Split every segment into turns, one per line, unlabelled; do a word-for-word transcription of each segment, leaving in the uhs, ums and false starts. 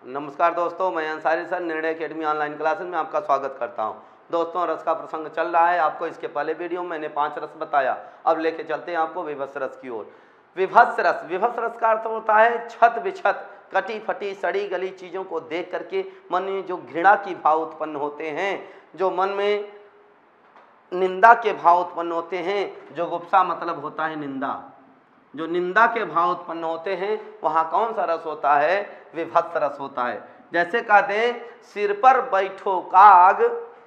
नमस्कार दोस्तों, मैं Ansari sir Nirnay academy online classes में आपका स्वागत करता हूं। दोस्तों, रस का प्रसंग चल रहा है। आपको इसके पहले वीडियो में मैंने पांच रस बताया। अब लेके चलते हैं आपको विभत्स रस की ओर। विभत्स रस विभत्स रस का अर्थ होता है छत बिछत, कटी फटी सड़ी गली चीज़ों को देख करके मन में जो घृणा की भाव उत्पन्न होते हैं, जो मन में निंदा के भाव उत्पन्न होते हैं। जो गुप्सा मतलब होता है निंदा, जो निंदा के भाव उत्पन्न होते हैं, वहाँ कौन सा रस होता है? विभत्स रस होता है। जैसे कहते हैं, सिर पर बैठो काग,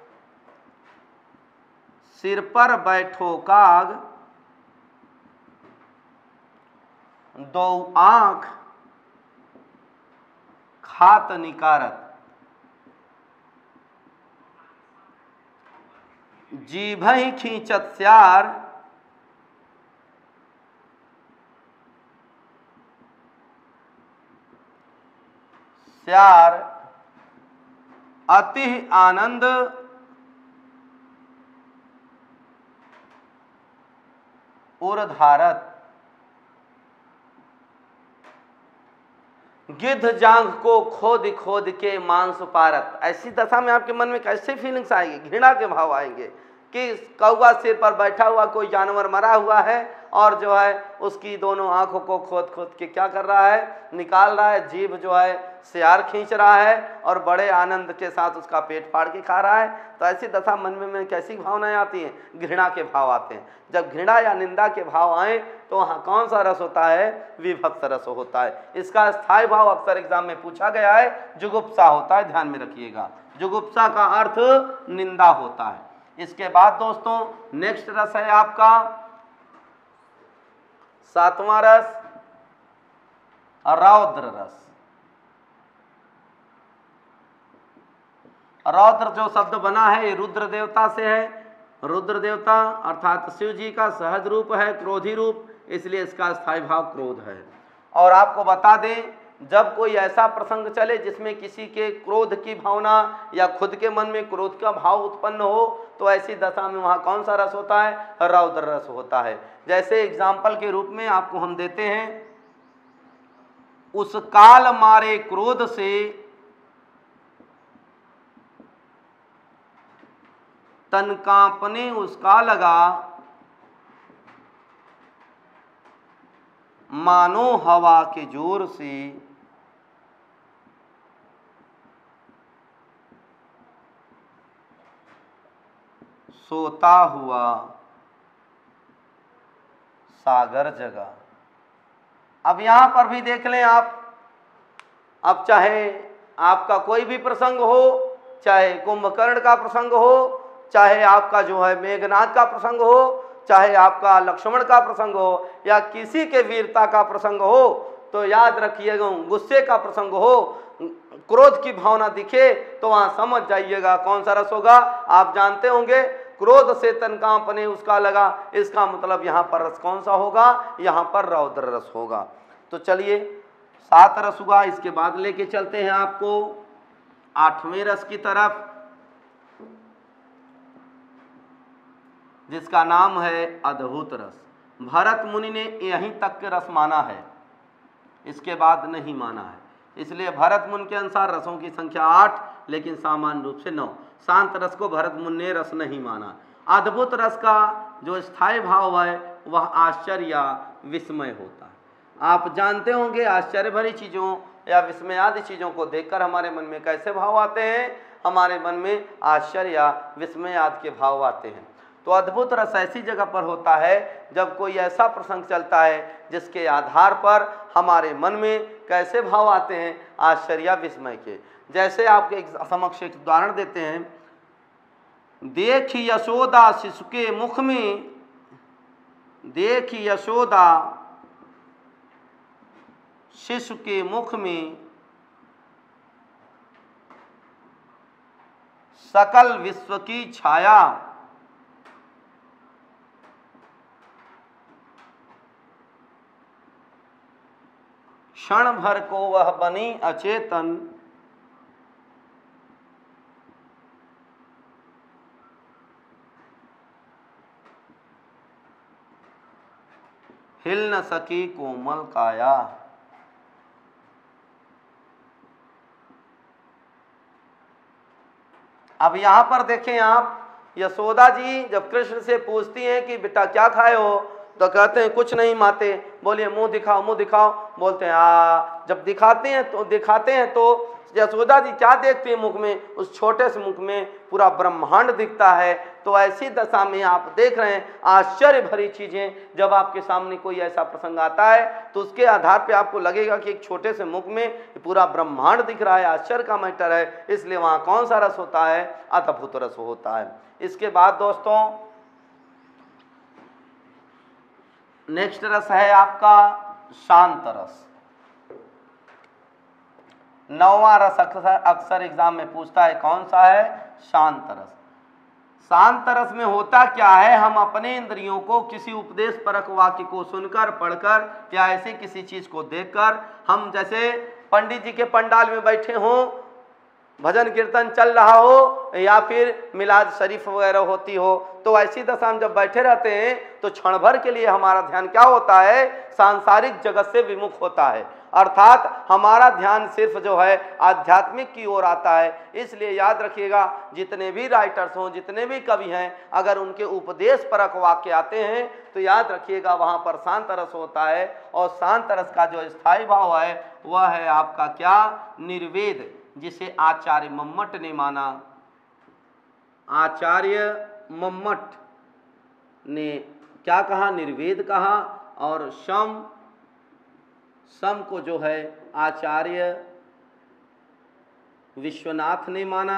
सिर पर बैठो काग, दो आंख खात निकारत, जीभहि खींचत स्यार, स्यार अति आनंद उर्धारत, गिद्ध जांघ को खोद खोद के मांस पारत। ऐसी दशा में आपके मन में कैसे फीलिंग्स आएगी? घृणा के भाव आएंगे कि कौवा सिर पर बैठा हुआ कोई जानवर मरा हुआ है और जो है उसकी दोनों आंखों को खोद खोद के क्या कर रहा है? निकाल रहा है। जीभ जो है सियार खींच रहा है और बड़े आनंद के साथ उसका पेट फाड़ के खा रहा है। तो ऐसी दशा मन में, में कैसी भावनाएं आती हैं? घृणा के भाव आते हैं। जब घृणा या निंदा के भाव आए तो वहाँ कौन सा रस होता है? विभत्स रस होता है। इसका स्थायी भाव अक्सर एग्जाम में पूछा गया है, जुगुप्सा होता है। ध्यान में रखिएगा, जुगुप्सा का अर्थ निंदा होता है। इसके बाद दोस्तों नेक्स्ट रस है आपका सातवां रस, रौद्र रस। रौद्र जो शब्द बना है ये रुद्र देवता से है। रुद्र देवता अर्थात शिव जी का सहज रूप है, क्रोधी रूप, इसलिए इसका स्थायी भाव क्रोध है। और आपको बता दें, जब कोई ऐसा प्रसंग चले जिसमें किसी के क्रोध की भावना या खुद के मन में क्रोध का भाव उत्पन्न हो, तो ऐसी दशा में वहाँ कौन सा रस होता है? रौद्र रस होता है। जैसे एग्जाम्पल के रूप में आपको हम देते हैं, उस काल मारे क्रोध से तन कांपने उसका लगा, मानो हवा के जोर से सोता हुआ सागर जगा। अब यहां पर भी देख लें आप, अब चाहे आपका कोई भी प्रसंग हो, चाहे कुंभकर्ण का प्रसंग हो, चाहे आपका जो है मेघनाद का प्रसंग हो, चाहे आपका लक्ष्मण का प्रसंग हो, या किसी के वीरता का प्रसंग हो, तो याद रखिएगा, गुस्से का प्रसंग हो, क्रोध की भावना दिखे, तो वहां समझ जाइएगा कौन सा रस होगा। आप जानते होंगे, क्रोध से तन कांपने उसका लगा, इसका मतलब यहाँ पर रस कौन सा होगा? यहाँ पर रौद्र रस होगा। तो चलिए, सात रस हुआ। इसके बाद लेके चलते हैं आपको आठवें रस की तरफ, जिसका नाम है अद्भुत रस। भरत मुनि ने यहीं तक के रस माना है, इसके बाद नहीं माना है। इसलिए भरत मुनि के अनुसार रसों की संख्या आठ, लेकिन सामान्य रूप से नौ। शांत रस को भरत मुनि ने रस नहीं माना। अद्भुत रस का जो स्थायी भाव है वह आश्चर्य या विस्मय होता है। आप जानते होंगे, आश्चर्य भरी चीज़ों या विस्मय आदि चीज़ों को देखकर हमारे मन में कैसे भाव आते हैं? हमारे मन में आश्चर्य या विस्मय आदि के भाव आते हैं। तो अद्भुत रस ऐसी जगह पर होता है जब कोई ऐसा प्रसंग चलता है जिसके आधार पर हमारे मन में कैसे भाव आते हैं? आश्चर्य विस्मय के। जैसे आपके समक्ष एक उदाहरण देते हैं, देखी यशोदा शिशु के मुख में, देखी यशोदा शिशु के मुख में सकल विश्व की छाया, क्षण भर को वह बनी अचेतन, हिल न सकी कोमल काया। अब यहाँ पर देखें आप, यशोदा जी जब कृष्ण से पूछती हैं कि बेटा क्या खाए हो, तो कहते हैं कुछ नहीं माते। बोलिए मुंह दिखाओ, मुंह दिखाओ। बोलते हैं आ जब दिखाते हैं तो दिखाते हैं तो यशोदा जी क्या देखते हैं मुख में, उस छोटे से मुख में पूरा ब्रह्मांड दिखता है। तो ऐसी दशा में आप देख रहे हैं आश्चर्य भरी चीज़ें, जब आपके सामने कोई ऐसा प्रसंग आता है तो उसके आधार पे आपको लगेगा कि एक छोटे से मुख में पूरा ब्रह्मांड दिख रहा है, आश्चर्य का मैटर है। इसलिए वहाँ कौन सा रस होता है? अद्भुत रस होता है। इसके बाद दोस्तों नेक्स्ट रस है आपका शांत रस। नौवां रस अक्सर अक्सर एग्जाम में पूछता है, कौन सा है? शांत रस। शांत रस में होता क्या है, हम अपने इंद्रियों को किसी उपदेश परक वाक्य को सुनकर, पढ़कर या ऐसे किसी चीज को देखकर, हम जैसे पंडित जी के पंडाल में बैठे हों, भजन कीर्तन चल रहा हो या फिर मिलाद शरीफ वगैरह होती हो, तो ऐसी दशा में जब बैठे रहते हैं तो क्षण भर के लिए हमारा ध्यान क्या होता है? सांसारिक जगत से विमुख होता है, अर्थात हमारा ध्यान सिर्फ जो है आध्यात्मिक की ओर आता है। इसलिए याद रखिएगा, जितने भी राइटर्स हों, जितने भी कवि हैं, अगर उनके उपदेश परक वाक्य आते हैं तो याद रखिएगा वहाँ पर शांत रस होता है। और शांत रस का जो स्थायी भाव है वह है आपका क्या? निर्वेद, जिसे आचार्य मम्मट ने माना। आचार्य मम्मट ने क्या कहा? निर्वेद कहा। और शम सम को जो है आचार्य विश्वनाथ ने माना।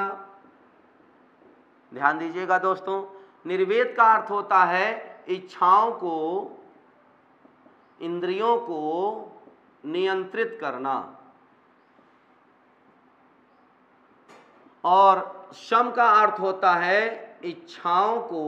ध्यान दीजिएगा दोस्तों, निर्वेद का अर्थ होता है इच्छाओं को, इंद्रियों को नियंत्रित करना, और शम का अर्थ होता है इच्छाओं को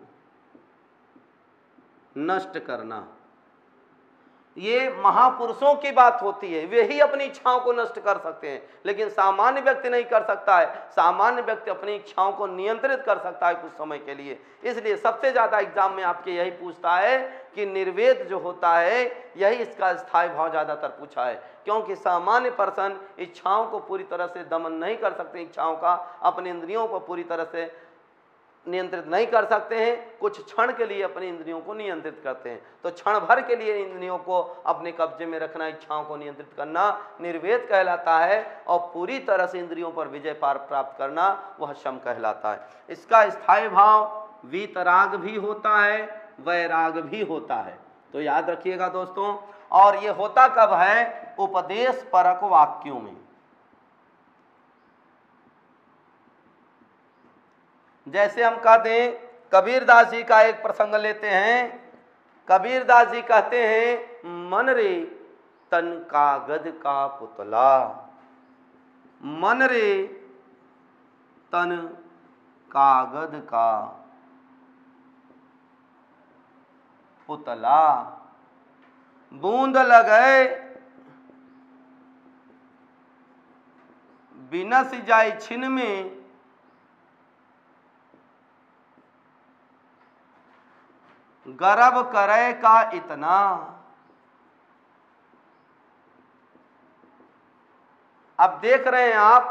नष्ट करना। ये महापुरुषों की बात होती है, वे ही अपनी इच्छाओं को नष्ट कर सकते हैं, लेकिन सामान्य व्यक्ति नहीं कर सकता है। सामान्य व्यक्ति अपनी इच्छाओं को नियंत्रित कर सकता है कुछ समय के लिए। इसलिए सबसे ज़्यादा एग्जाम में आपके यही पूछता है कि निर्वेद जो होता है, यही इसका स्थायी भाव ज़्यादातर पूछा है, क्योंकि सामान्य पर्सन इच्छाओं को पूरी तरह से दमन नहीं कर सकते, इच्छाओं का अपने इंद्रियों को पूरी तरह से नियंत्रित नहीं कर सकते हैं। कुछ क्षण के लिए अपनी इंद्रियों को नियंत्रित करते हैं। तो क्षण भर के लिए इंद्रियों को अपने कब्जे में रखना, इच्छाओं को नियंत्रित करना निर्वेद कहलाता है, और पूरी तरह से इंद्रियों पर विजय पार प्राप्त करना वह शम कहलाता है। इसका स्थायी भाव वीतराग भी होता है, वैराग भी होता है। तो याद रखिएगा दोस्तों, और ये होता कब है? उपदेश परक वाक्यों में। जैसे हम कहते हैं, कबीरदास जी का एक प्रसंग लेते हैं। कबीरदास जी कहते हैं, मन रे तन कागज का पुतला, मन रे तन कागज का पुतला, बूंद लगे बिनस जाय छिन में, गर्व करे का इतना। अब देख रहे हैं आप,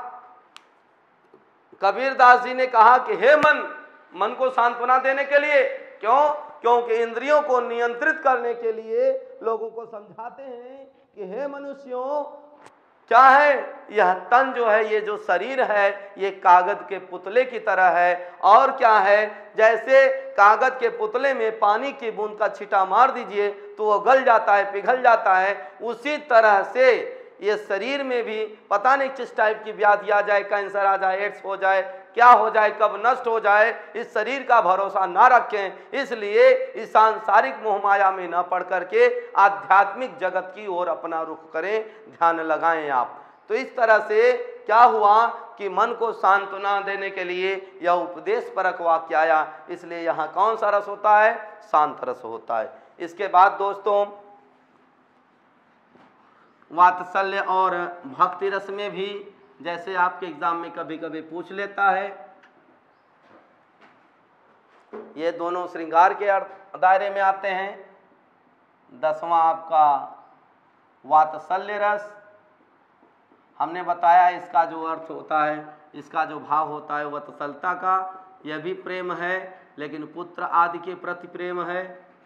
कबीरदास जी ने कहा कि हे मन, मन को सांत्वना देने के लिए, क्यों? क्योंकि इंद्रियों को नियंत्रित करने के लिए लोगों को समझाते हैं कि हे मनुष्यों, क्या है यह तन जो है, ये जो शरीर है, ये कागज के पुतले की तरह है। और क्या है? जैसे कागज के पुतले में पानी की बूंद का छींटा मार दीजिए तो वो गल जाता है, पिघल जाता है। उसी तरह से ये शरीर में भी पता नहीं किस टाइप की व्याधि आ जाए, कैंसर आ जाए, एड्स हो जाए, क्या हो जाए, कब नष्ट हो जाए, इस शरीर का भरोसा ना रखें। इसलिए इस सांसारिक मोहमाया में न पड़ करके आध्यात्मिक जगत की ओर अपना रुख करें, ध्यान लगाएं आप। तो इस तरह से क्या हुआ कि मन को सांत्वना देने के लिए यह उपदेश परक वाक्य आया। इसलिए यहाँ कौन सा रस होता है? शांत रस होता है। इसके बाद दोस्तों, वात्सल्य और भक्ति रस में भी, जैसे आपके एग्जाम में कभी कभी पूछ लेता है, ये दोनों श्रृंगार के दायरे में आते हैं। दसवां आपका वात्सल्य रस, हमने बताया इसका जो अर्थ होता है, इसका जो भाव होता है वत्सलता का, यह भी प्रेम है, लेकिन पुत्र आदि के प्रति प्रेम है,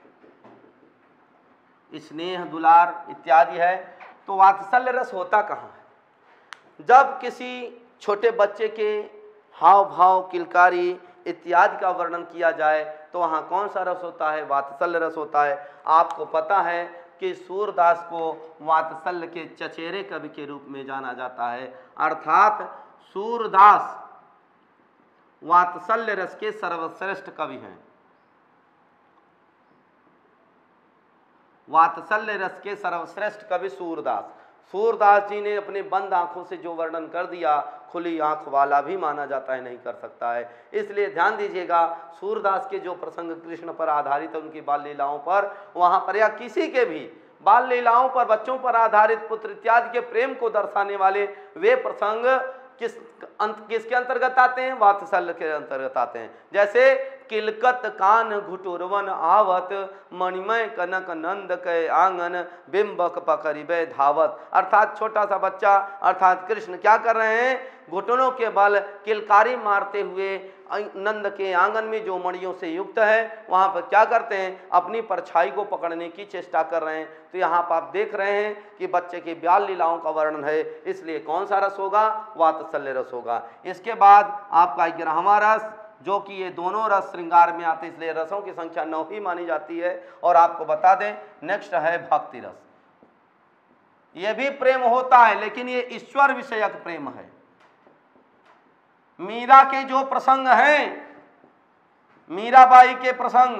स्नेह दुलार इत्यादि है। तो वात्सल्य रस होता कहाँ है? जब किसी छोटे बच्चे के हाव भाव, किलकारी इत्यादि का वर्णन किया जाए तो वहाँ कौन सा रस होता है? वात्सल्य रस होता है। आपको पता है कि सूरदास को वात्सल्य के चचेरे कवि के रूप में जाना जाता है, अर्थात सूरदास वात्सल्य रस के सर्वश्रेष्ठ कवि हैं। वात्सल्य रस के सर्वश्रेष्ठ कवि सूरदास। सूरदास जी ने अपने बंद आंखों से जो वर्णन कर दिया, खुली आंख वाला भी माना जाता है नहीं कर सकता है। इसलिए ध्यान दीजिएगा, सूरदास के जो प्रसंग कृष्ण पर आधारित है, उनकी बाल लीलाओं पर, वहाँ पर या किसी के भी बाल लीलाओं पर, बच्चों पर आधारित पुत्र इत्यादि के प्रेम को दर्शाने वाले वे प्रसंग किस अंत किसके अंतर्गत आते हैं? वात्सल्य के अंतर्गत आते हैं। जैसे किलकत कान घुटुरवन आवत, मणिमय कनक नंद के आंगन, बिंबक पकड़िबे धावत। अर्थात छोटा सा बच्चा अर्थात कृष्ण क्या कर रहे हैं? घुटनों के बल किलकारी मारते हुए नंद के आंगन में जो मणियों से युक्त है, वहाँ पर क्या करते हैं? अपनी परछाई को पकड़ने की चेष्टा कर रहे हैं। तो यहाँ पर आप देख रहे हैं कि बच्चे की बाल लीलाओं का वर्णन है, इसलिए कौन सा रस होगा? वात्सल्य रस होगा। इसके बाद आपका ग्यारहवां रस, जो कि ये दोनों रस श्रृंगार में आते हैं, इसलिए रसों की संख्या नौ ही मानी जाती है। और आपको बता दें, नेक्स्ट है भक्ति रस। ये भी प्रेम होता है, लेकिन ये ईश्वर विषयक प्रेम है। मीरा के जो प्रसंग हैं, मीराबाई के प्रसंग,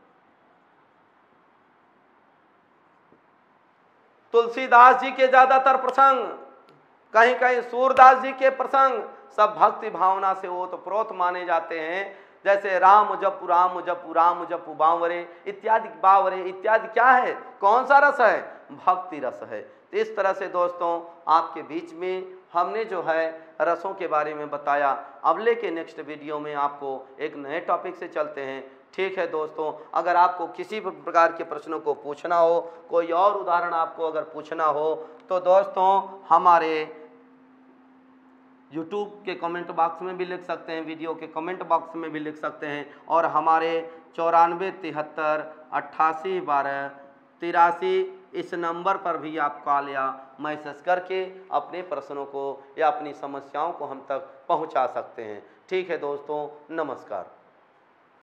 तुलसीदास जी के ज्यादातर प्रसंग, कहीं कहीं सूरदास जी के प्रसंग, सब भक्ति भावना से ओतप्रोत माने जाते हैं। जैसे राम जपु राम जपु राम जपु बावरे इत्यादि, बावरे इत्यादि क्या है? कौन सा रस है? भक्ति रस है। तो इस तरह से दोस्तों आपके बीच में हमने जो है रसों के बारे में बताया। अगले के नेक्स्ट वीडियो में आपको एक नए टॉपिक से चलते हैं। ठीक है दोस्तों, अगर आपको किसी भी प्रकार के प्रश्नों को पूछना हो, कोई और उदाहरण आपको अगर पूछना हो, तो दोस्तों हमारे यूट्यूब के कमेंट बॉक्स में भी लिख सकते हैं, वीडियो के कमेंट बॉक्स में भी लिख सकते हैं, और हमारे चौरानवे तिहत्तर अट्ठासी बारह तिरासी इस नंबर पर भी आप कॉल या मैसेज करके अपने प्रश्नों को या अपनी समस्याओं को हम तक पहुंचा सकते हैं। ठीक है दोस्तों, नमस्कार।